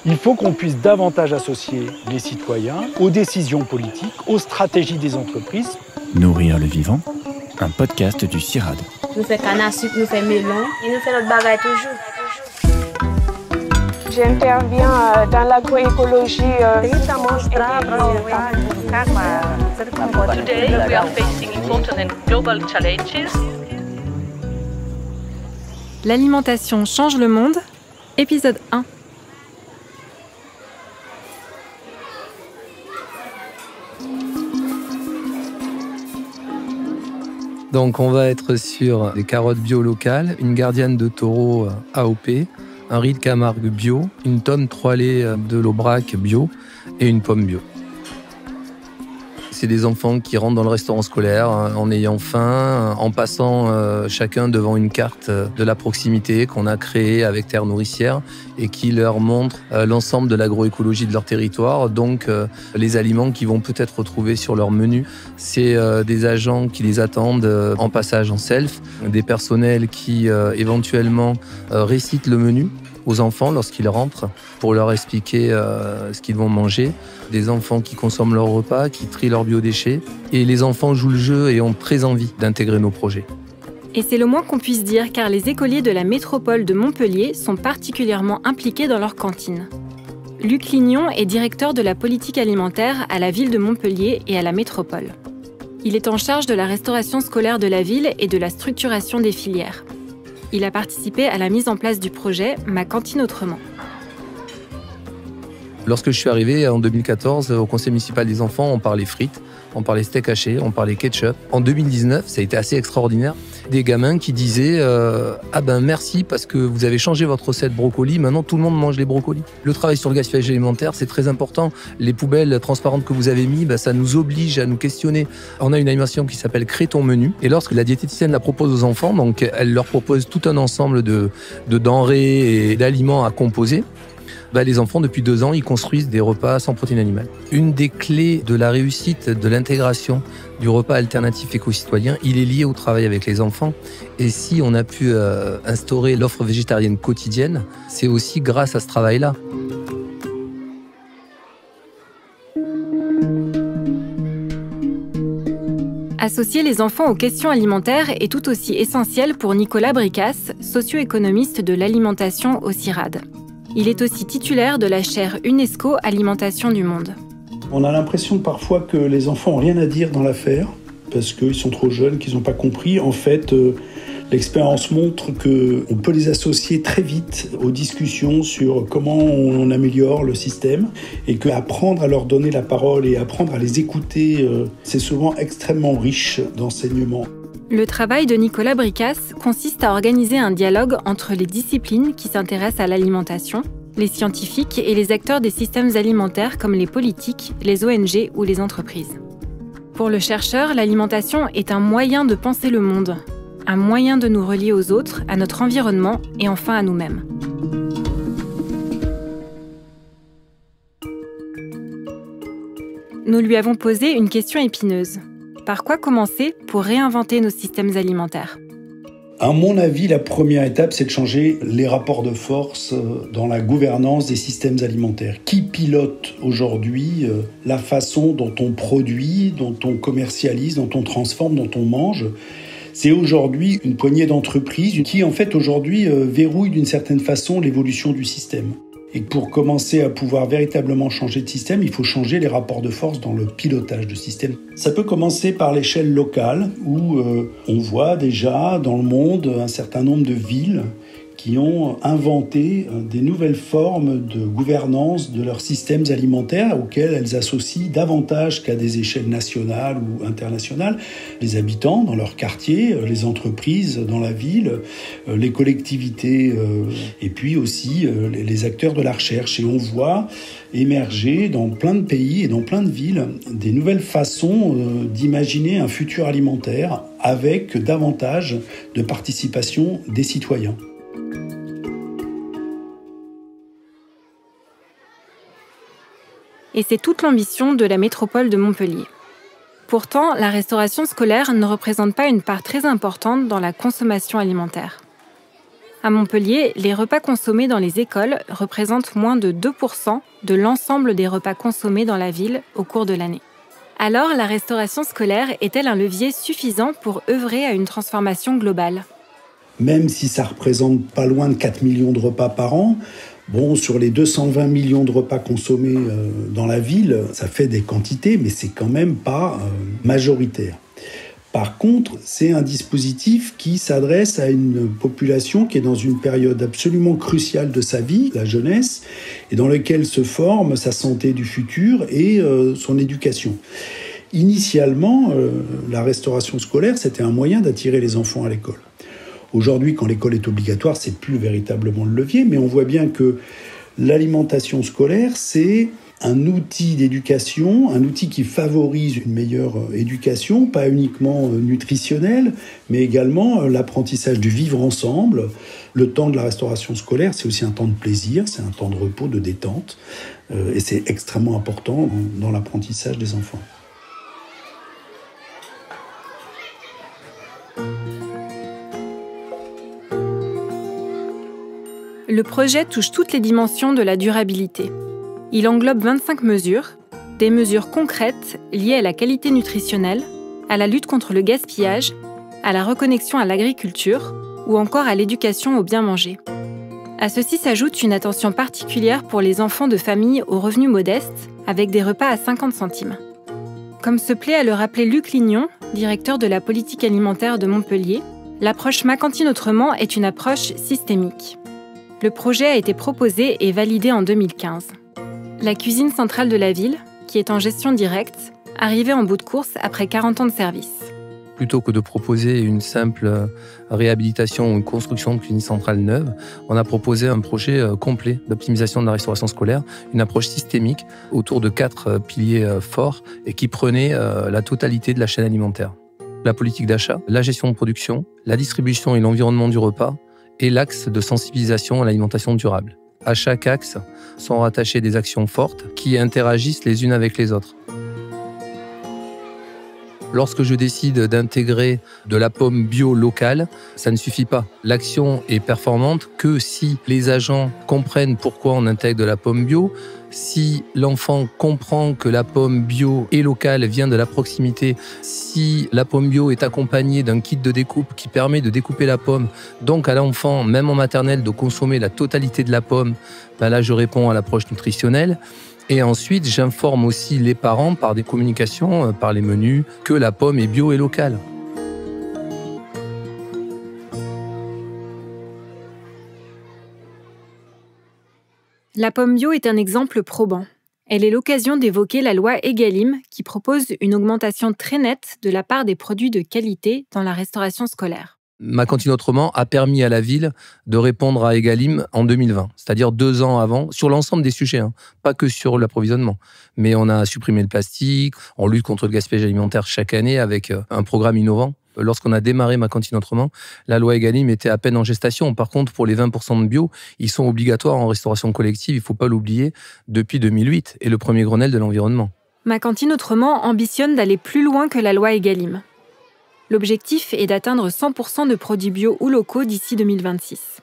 Il faut qu'on puisse davantage associer les citoyens aux décisions politiques, aux stratégies des entreprises. Nourrir le vivant, un podcast du CIRAD. Nous faisons canne à sucre, nous faisons melon et nous faisons notre bagaille toujours. J'interviens dans l'agroécologie. Today we are facing important and global challenges. L'alimentation change le monde, épisode 1. Donc on va être sur des carottes bio locales, une gardienne de taureau AOP, un riz de Camargue bio, une tonne 3 laits de l'Aubrac bio et une pomme bio. C'est des enfants qui rentrent dans le restaurant scolaire en ayant faim, en passant chacun devant une carte de la proximité qu'on a créée avec Terre Nourricière et qui leur montre l'ensemble de l'agroécologie de leur territoire, donc les aliments qu'ils vont peut-être retrouver sur leur menu. C'est des agents qui les attendent en passage en self, des personnels qui éventuellement récitent le menu aux enfants lorsqu'ils rentrent pour leur expliquer ce qu'ils vont manger, des enfants qui consomment leur repas, qui trient leurs biodéchets, et les enfants jouent le jeu et ont très envie d'intégrer nos projets. Et c'est le moins qu'on puisse dire car les écoliers de la métropole de Montpellier sont particulièrement impliqués dans leur cantine. Luc Lignon est directeur de la politique alimentaire à la ville de Montpellier et à la métropole. Il est en charge de la restauration scolaire de la ville et de la structuration des filières. Il a participé à la mise en place du projet Ma cantine autrement. Lorsque je suis arrivé en 2014 au conseil municipal des enfants, on parlait frites, on parlait steak haché, on parlait ketchup. En 2019, ça a été assez extraordinaire. Des gamins qui disaient ah ben merci parce que vous avez changé votre recette brocoli, maintenant tout le monde mange les brocolis. Le travail sur le gaspillage alimentaire, c'est très important. Les poubelles transparentes que vous avez mis, ça nous oblige à nous questionner. On a une animation qui s'appelle Crée ton menu. Et lorsque la diététicienne la propose aux enfants, donc elle leur propose tout un ensemble de denrées et d'aliments à composer. Les enfants, depuis 2 ans, ils construisent des repas sans protéines animales. Une des clés de la réussite de l'intégration du repas alternatif éco-citoyen, il est lié au travail avec les enfants. Et si on a pu instaurer l'offre végétarienne quotidienne, c'est aussi grâce à ce travail-là. Associer les enfants aux questions alimentaires est tout aussi essentiel pour Nicolas Bricasse, socio-économiste de l'alimentation au CIRAD. Il est aussi titulaire de la chaire UNESCO Alimentation du Monde. On a l'impression parfois que les enfants n'ont rien à dire dans l'affaire, parce qu'ils sont trop jeunes, qu'ils n'ont pas compris. En fait, l'expérience montre qu'on peut les associer très vite aux discussions sur comment on améliore le système, et qu'apprendre à leur donner la parole et apprendre à les écouter, c'est souvent extrêmement riche d'enseignements. Le travail de Nicolas Bricasse consiste à organiser un dialogue entre les disciplines qui s'intéressent à l'alimentation, les scientifiques et les acteurs des systèmes alimentaires comme les politiques, les ONG ou les entreprises. Pour le chercheur, l'alimentation est un moyen de penser le monde, un moyen de nous relier aux autres, à notre environnement et enfin à nous-mêmes. Nous lui avons posé une question épineuse. Par quoi commencer pour réinventer nos systèmes alimentaires ? À mon avis, la première étape, c'est de changer les rapports de force dans la gouvernance des systèmes alimentaires. Qui pilote aujourd'hui la façon dont on produit, dont on commercialise, dont on transforme, dont on mange ? C'est aujourd'hui une poignée d'entreprises qui, en fait, aujourd'hui, verrouille d'une certaine façon l'évolution du système. Et pour commencer à pouvoir véritablement changer de système, il faut changer les rapports de force dans le pilotage de système. Ça peut commencer par l'échelle locale, où on voit déjà dans le monde un certain nombre de villes qui ont inventé des nouvelles formes de gouvernance de leurs systèmes alimentaires auxquels elles associent davantage qu'à des échelles nationales ou internationales les habitants dans leur quartier, les entreprises dans la ville, les collectivités et puis aussi les acteurs de la recherche. Et on voit émerger dans plein de pays et dans plein de villes des nouvelles façons d'imaginer un futur alimentaire avec davantage de participation des citoyens. Et c'est toute l'ambition de la métropole de Montpellier. Pourtant, la restauration scolaire ne représente pas une part très importante dans la consommation alimentaire. À Montpellier, les repas consommés dans les écoles représentent moins de 2% de l'ensemble des repas consommés dans la ville au cours de l'année. Alors, la restauration scolaire est-elle un levier suffisant pour œuvrer à une transformation globale ? Même si ça représente pas loin de 4 millions de repas par an, sur les 220 millions de repas consommés dans la ville, ça fait des quantités, mais c'est quand même pas majoritaire. Par contre, c'est un dispositif qui s'adresse à une population qui est dans une période absolument cruciale de sa vie, la jeunesse, et dans laquelle se forme sa santé du futur et son éducation. Initialement, la restauration scolaire, c'était un moyen d'attirer les enfants à l'école. Aujourd'hui, quand l'école est obligatoire, c'est plus véritablement le levier, mais on voit bien que l'alimentation scolaire, c'est un outil d'éducation, un outil qui favorise une meilleure éducation, pas uniquement nutritionnelle, mais également l'apprentissage du vivre ensemble. Le temps de la restauration scolaire, c'est aussi un temps de plaisir, c'est un temps de repos, de détente, et c'est extrêmement important dans l'apprentissage des enfants. Le projet touche toutes les dimensions de la durabilité. Il englobe 25 mesures, des mesures concrètes liées à la qualité nutritionnelle, à la lutte contre le gaspillage, à la reconnexion à l'agriculture ou encore à l'éducation au bien manger. À ceci s'ajoute une attention particulière pour les enfants de familles aux revenus modestes, avec des repas à 50 centimes. Comme se plaît à le rappeler Luc Lignon, directeur de la politique alimentaire de Montpellier, l'approche Ma Cantine Autrement est une approche systémique. Le projet a été proposé et validé en 2015. La cuisine centrale de la ville, qui est en gestion directe, arrivait en bout de course après 40 ans de service. Plutôt que de proposer une simple réhabilitation ou une construction de cuisine centrale neuve, on a proposé un projet complet d'optimisation de la restauration scolaire, une approche systémique autour de 4 piliers forts et qui prenait la totalité de la chaîne alimentaire. La politique d'achat, la gestion de production, la distribution et l'environnement du repas et l'axe de sensibilisation à l'alimentation durable. À chaque axe sont rattachées des actions fortes qui interagissent les unes avec les autres. Lorsque je décide d'intégrer de la pomme bio locale, ça ne suffit pas. L'action est performante que si les agents comprennent pourquoi on intègre de la pomme bio, si l'enfant comprend que la pomme bio et locale vient de la proximité, si la pomme bio est accompagnée d'un kit de découpe qui permet de découper la pomme, donc à l'enfant, même en maternelle, de consommer la totalité de la pomme, là je réponds à l'approche nutritionnelle. Et ensuite, j'informe aussi les parents par des communications, par les menus, que la pomme est bio et locale. La pomme bio est un exemple probant. Elle est l'occasion d'évoquer la loi Egalim qui propose une augmentation très nette de la part des produits de qualité dans la restauration scolaire. Ma Cantine Autrement a permis à la ville de répondre à Egalim en 2020, c'est-à-dire 2 ans avant, sur l'ensemble des sujets, pas que sur l'approvisionnement. Mais on a supprimé le plastique, on lutte contre le gaspillage alimentaire chaque année avec un programme innovant. Lorsqu'on a démarré Ma Cantine Autrement, la loi Egalim était à peine en gestation. Par contre, pour les 20% de bio, ils sont obligatoires en restauration collective, il ne faut pas l'oublier, depuis 2008 et le premier Grenelle de l'environnement. Ma Cantine Autrement ambitionne d'aller plus loin que la loi Egalim. L'objectif est d'atteindre 100% de produits bio ou locaux d'ici 2026.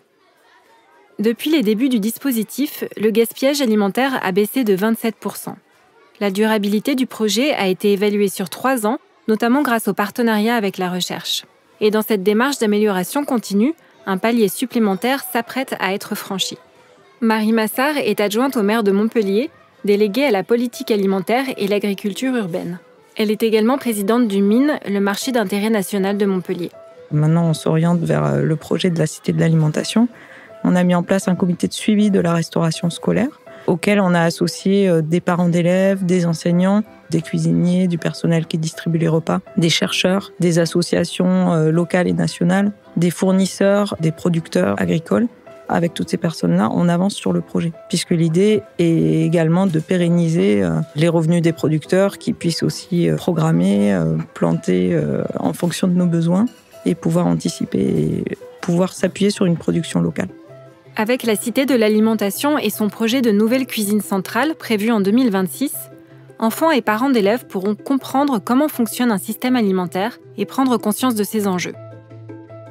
Depuis les débuts du dispositif, le gaspillage alimentaire a baissé de 27%. La durabilité du projet a été évaluée sur 3 ans, notamment grâce au partenariat avec la recherche. Et dans cette démarche d'amélioration continue, un palier supplémentaire s'apprête à être franchi. Marie Massard est adjointe au maire de Montpellier, déléguée à la politique alimentaire et l'agriculture urbaine. Elle est également présidente du MIN, le marché d'intérêt national de Montpellier. Maintenant, on s'oriente vers le projet de la Cité de l'alimentation. On a mis en place un comité de suivi de la restauration scolaire, auquel on a associé des parents d'élèves, des enseignants, des cuisiniers, du personnel qui distribue les repas, des chercheurs, des associations locales et nationales, des fournisseurs, des producteurs agricoles. Avec toutes ces personnes-là, on avance sur le projet. Puisque l'idée est également de pérenniser les revenus des producteurs qui puissent aussi programmer, planter en fonction de nos besoins et pouvoir anticiper et pouvoir s'appuyer sur une production locale. Avec la Cité de l'alimentation et son projet de nouvelle cuisine centrale prévu en 2026, enfants et parents d'élèves pourront comprendre comment fonctionne un système alimentaire et prendre conscience de ses enjeux.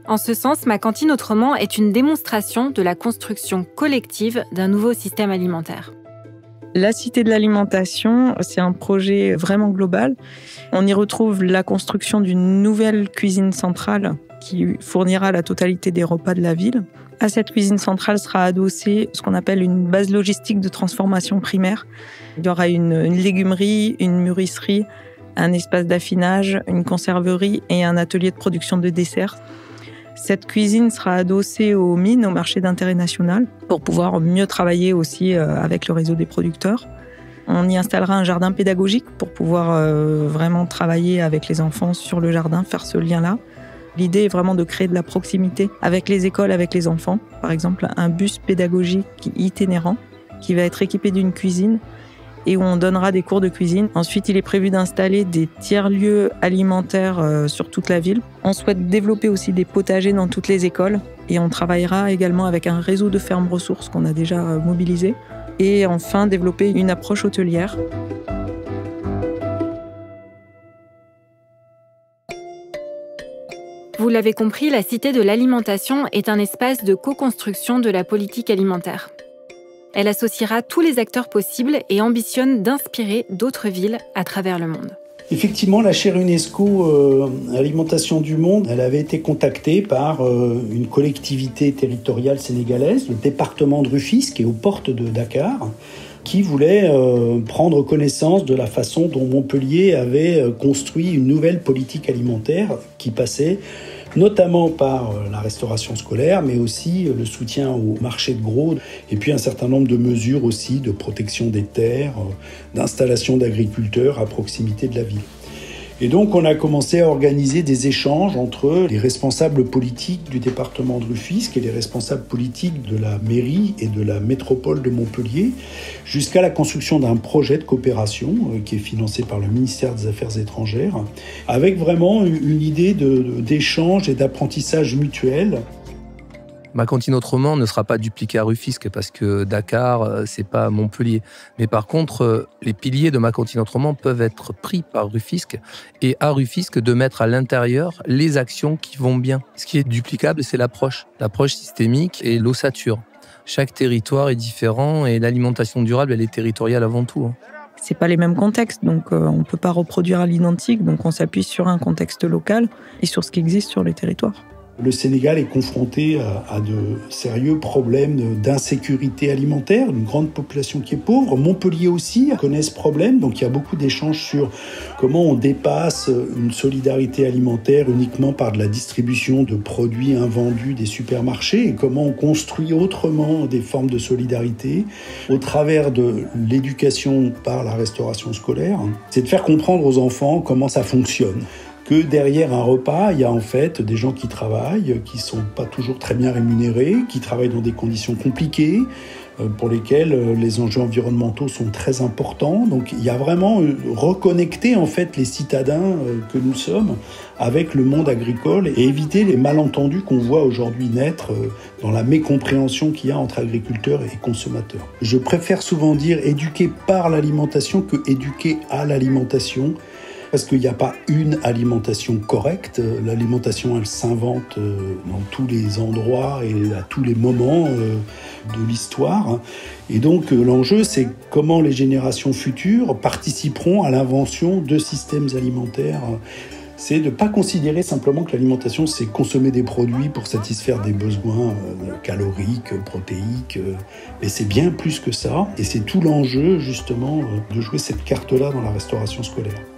En ce sens, Ma cantine autrement est une démonstration de la construction collective d'un nouveau système alimentaire. La Cité de l'alimentation, c'est un projet vraiment global. On y retrouve la construction d'une nouvelle cuisine centrale qui fournira la totalité des repas de la ville. À cette cuisine centrale sera adossée ce qu'on appelle une base logistique de transformation primaire. Il y aura une légumerie, une mûrisserie, un espace d'affinage, une conserverie et un atelier de production de desserts. Cette cuisine sera adossée aux mines, au marché d'intérêt national, pour pouvoir mieux travailler aussi avec le réseau des producteurs. On y installera un jardin pédagogique pour pouvoir vraiment travailler avec les enfants sur le jardin, faire ce lien-là. L'idée est vraiment de créer de la proximité avec les écoles, avec les enfants. Par exemple, un bus pédagogique itinérant qui va être équipé d'une cuisine et où on donnera des cours de cuisine. Ensuite, il est prévu d'installer des tiers-lieux alimentaires sur toute la ville. On souhaite développer aussi des potagers dans toutes les écoles et on travaillera également avec un réseau de fermes ressources qu'on a déjà mobilisé. Et enfin, développer une approche hôtelière. Vous l'avez compris, la Cité de l'alimentation est un espace de co-construction de la politique alimentaire. Elle associera tous les acteurs possibles et ambitionne d'inspirer d'autres villes à travers le monde. Effectivement, la chaire UNESCO Alimentation du Monde, elle avait été contactée par une collectivité territoriale sénégalaise, le département de Rufisque, qui est aux portes de Dakar, qui voulait prendre connaissance de la façon dont Montpellier avait construit une nouvelle politique alimentaire qui passait notamment par la restauration scolaire, mais aussi le soutien au marché de gros, et puis un certain nombre de mesures aussi de protection des terres, d'installation d'agriculteurs à proximité de la ville. Et donc on a commencé à organiser des échanges entre les responsables politiques du département de Rufisque et les responsables politiques de la mairie et de la métropole de Montpellier, jusqu'à la construction d'un projet de coopération qui est financé par le ministère des Affaires étrangères, avec vraiment une idée d'échange et d'apprentissage mutuel. Ma cantine autrement ne sera pas dupliquée à Rufisque parce que Dakar, c'est pas Montpellier. Mais par contre, les piliers de Ma cantine autrement peuvent être pris par Rufisque et à Rufisque de mettre à l'intérieur les actions qui vont bien. Ce qui est duplicable, c'est l'approche systémique et l'ossature. Chaque territoire est différent et l'alimentation durable, elle est territoriale avant tout. C'est pas les mêmes contextes, donc on peut pas reproduire à l'identique. Donc on s'appuie sur un contexte local et sur ce qui existe sur les territoires. Le Sénégal est confronté à de sérieux problèmes d'insécurité alimentaire, une grande population qui est pauvre. Montpellier aussi connaît ce problème, donc il y a beaucoup d'échanges sur comment on dépasse une solidarité alimentaire uniquement par de la distribution de produits invendus des supermarchés et comment on construit autrement des formes de solidarité au travers de l'éducation par la restauration scolaire. C'est de faire comprendre aux enfants comment ça fonctionne. Que derrière un repas, il y a en fait des gens qui travaillent, qui sont pas toujours très bien rémunérés, qui travaillent dans des conditions compliquées, pour lesquelles les enjeux environnementaux sont très importants. Donc il y a vraiment reconnecter en fait les citadins que nous sommes avec le monde agricole et éviter les malentendus qu'on voit aujourd'hui naître dans la mécompréhension qu'il y a entre agriculteurs et consommateurs. Je préfère souvent dire éduquer par l'alimentation que éduquer à l'alimentation. Parce qu'il n'y a pas une alimentation correcte. L'alimentation, elle s'invente dans tous les endroits et à tous les moments de l'histoire. Et donc, l'enjeu, c'est comment les générations futures participeront à l'invention de systèmes alimentaires. C'est de ne pas considérer simplement que l'alimentation, c'est consommer des produits pour satisfaire des besoins caloriques, protéiques. Et c'est bien plus que ça. Et c'est tout l'enjeu, justement, de jouer cette carte-là dans la restauration scolaire.